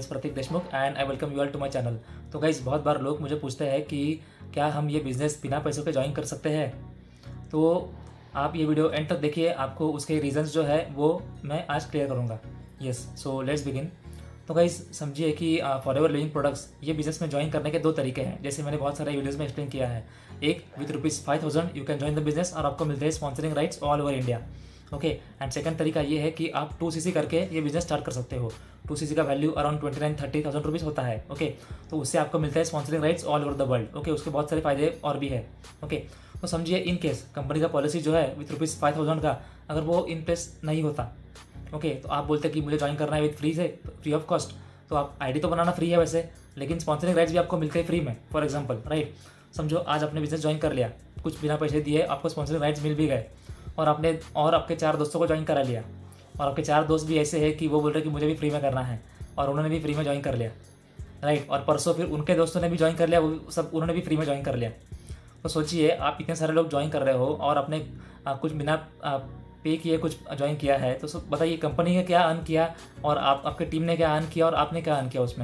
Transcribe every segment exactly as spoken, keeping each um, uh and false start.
Is Prateek Deshmukh and I welcome you all to my channel. तो guys, बहुत बार लोग मुझे पूछते हैं कि क्या हम ये बिज़नेस बिना पैसों के ज्वाइन कर सकते हैं। तो आप ये वीडियो एंड तक देखिए, आपको उसके रीजंस जो है वो मैं आज क्लियर करूँगा। Yes, so let's begin. तो गाइस, समझिए कि फॉरएवर लिविंग प्रोडक्ट्स ये बिजनेस में ज्वाइन करने के दो तरीके हैं, जैसे मैंने बहुत सारे वीडियोस में एक्सप्लेन किया है। एक with rupees five thousand you can join the business और आपको मिलते हैं sponsoring rights all over India. Okay, and second तरीका ये है कि आप टू सी सी करके ये बिजनेस स्टार्ट कर सकते हो। टू सी सी का value around twenty nine thirty thousand rupees होता है। ओके, तो उससे आपको मिलता है sponsoring rights all over the world. Okay, उसके बहुत सारे फायदे और भी है। ओके, तो समझिए इन केस कंपनी का पॉलिसी जो है विथ रुपीज़ फाइव थाउजेंड का अगर वो इन प्लेस नहीं होता, ओके, तो आप बोलते कि मुझे ज्वाइन करना है विथ फ्री से, फ्री ऑफ कॉस्ट, तो आप आईडी तो बनाना फ्री है वैसे, लेकिन स्पॉन्सरिंग राइट्स भी आपको मिलते हैं फ्री में। फॉर एग्जांपल, राइट, समझो आज आपने बिजनेस ज्वाइन कर लिया, कुछ बिना पैसे दिए आपको स्पॉन्सरिंग राइट्स मिल भी गए, और आपने और आपके चार दोस्तों को ज्वाइन करा लिया, और आपके चार दोस्त भी ऐसे हैं कि वो बोल रहे हैं कि मुझे भी फ्री में करना है, और उन्होंने भी फ्री में ज्वाइन कर लिया, राइट, और परसों फिर उनके दोस्तों ने भी ज्वाइन कर लिया, वो सब उन्होंने भी फ्री में ज्वाइन कर लिया। तो सोचिए आप इतने सारे लोग ज्वाइन कर रहे हो और आपने आ, कुछ बिना पे किए कुछ ज्वाइन किया है, तो बताइए कंपनी ने क्या अर्न किया और आप आपके टीम ने क्या अर्न किया और आपने क्या अर्न किया उसमें?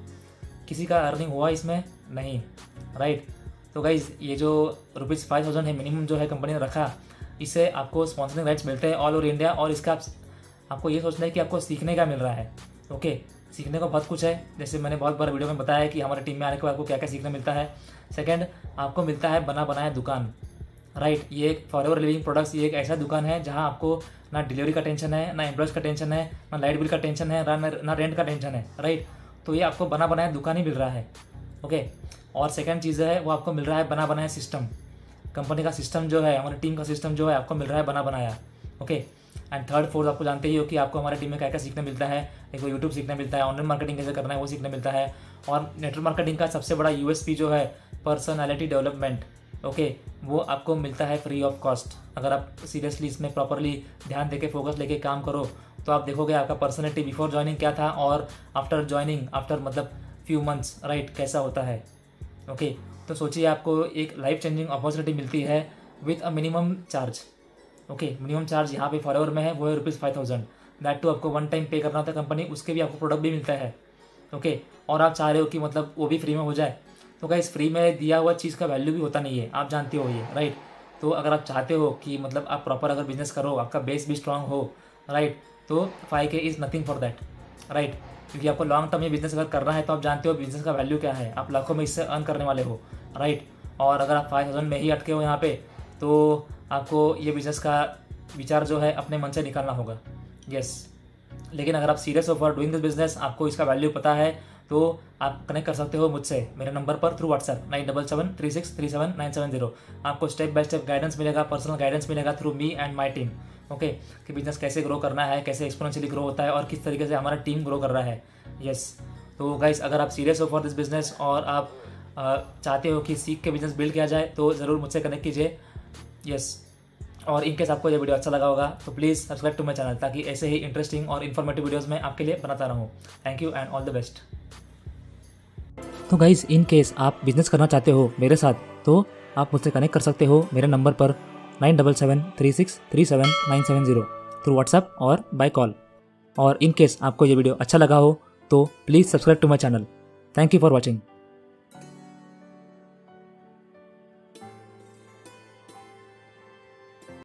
किसी का अर्निंग हुआ इसमें? नहीं, राइट। तो गाइज, ये जो रुपीज़ फाइव थाउजेंड है मिनिमम जो है कंपनी ने रखा, इससे आपको स्पॉन्सरिंग राइट्स मिलते हैं ऑल ओवर इंडिया, और इसका आप, आपको ये सोचना है कि आपको सीखने का मिल रहा है। ओके, सीखने को बहुत कुछ है, जैसे मैंने बहुत बार वीडियो में बताया है कि हमारे टीम में आने के बाद आपको क्या क्या सीखने मिलता है। सेकंड, आपको मिलता है बना बनाया दुकान, राइट। ये एक फॉरएवर लिविंग प्रोडक्ट्स ये एक ऐसा दुकान है जहां आपको ना डिलीवरी का टेंशन है, ना एम्प्लॉयज़ का टेंशन है, ना लाइट बिल का टेंशन है, ना ना रेंट का टेंशन है, राइट। तो ये आपको बना बनाया दुकान ही मिल रहा है। ओके, और सेकंड चीज़ है वो आपको मिल रहा है बना बनाया सिस्टम। कंपनी का सिस्टम जो है, हमारी टीम का सिस्टम जो है आपको मिल रहा है बना बनाया। ओके, एंड थर्ड फोर्थ आपको जानते ही हो कि आपको हमारे टीम में क्या क्या सीखने मिलता है। एक वो यूट्यूब सीखने मिलता है, ऑनलाइन मार्केटिंग कैसे करना है वो सीखने मिलता है, और नेटवर्क मार्केटिंग का सबसे बड़ा यूएसपी जो है पर्सनालिटी डेवलपमेंट, ओके, वो आपको मिलता है फ्री ऑफ कॉस्ट। अगर आप सीरियसली इसमें प्रॉपरली ध्यान देके फोकस लेके काम करो तो आप देखोगे आपका पर्सनैलिटी बिफोर ज्वाइनिंग क्या था और आफ्टर ज्वाइनिंग, आफ्टर मतलब फ्यू मंथ्स, राइट, कैसा होता है। ओके, तो सोचिए आपको एक लाइफ चेंजिंग अपॉर्चुनिटी मिलती है with a minimum charge. Okay, minimum charge यहाँ पे फॉरएवर में है वो है rupees five thousand. That too आपको वन टाइम पे करना होता है कंपनी, उसके भी आपको प्रोडक्ट भी मिलता है। ओके, और आप चाह रहे हो कि मतलब वो भी फ्री में हो जाए, तो गाइस फ्री में दिया हुआ चीज़ का वैल्यू भी होता नहीं है, आप जानते हो ये, राइट। तो अगर आप चाहते हो कि मतलब आप प्रॉपर अगर बिजनेस करो, आपका बेस भी स्ट्रांग हो, राइट, तो five K is nothing for that, right. क्योंकि आपको लॉन्ग टर्म में बिजनेस अगर करना है तो आप जानते हो बिजनेस का वैल्यू क्या है, आप लाखों में इससे अर्न करने वाले हो, राइट। और अगर आप फाइव थाउजेंड में ही अटके हो यहाँ पे, तो आपको ये बिजनेस का विचार जो है अपने मन से निकालना होगा। यस, लेकिन अगर आप सीरियस हो फॉर डूइंग दिस बिजनेस, आपको इसका वैल्यू पता है, तो आप कनेक्ट कर सकते हो मुझसे मेरे नंबर पर through WhatsApp nine double seven three six three seven nine seven zero. आपको स्टेप बाय स्टेप गाइडेंस मिलेगा, पर्सनल गाइडेंस मिलेगा through me and my team. Okay, कि बिजनेस कैसे ग्रो करना है, कैसे एक्सपोनेंशियली ग्रो होता है और किस तरीके से हमारा टीम ग्रो कर रहा है। यस, तो गाइस, अगर आप सीरियस हो फॉर दिस बिजनेस और आप आ, चाहते हो कि सीख के बिजनेस बिल्ड किया जाए, तो ज़रूर मुझसे कनेक्ट कीजिए। यस, और इनकेस आपको ये वीडियो अच्छा लगा होगा तो please subscribe to my channel, ताकि ऐसे ही इंटरेस्टिंग और इन्फॉर्मेटिव वीडियोस मैं आपके लिए बनाता रहूँ। Thank you and all the best. तो गाइज़, इन केस आप बिजनेस करना चाहते हो मेरे साथ, तो आप मुझसे कनेक्ट कर सकते हो मेरे नंबर पर nine double seven three six three seven nine seven zero through WhatsApp और बाय कॉल। और इन केस आपको ये वीडियो अच्छा लगा हो तो please subscribe to my channel. Thank you for watching.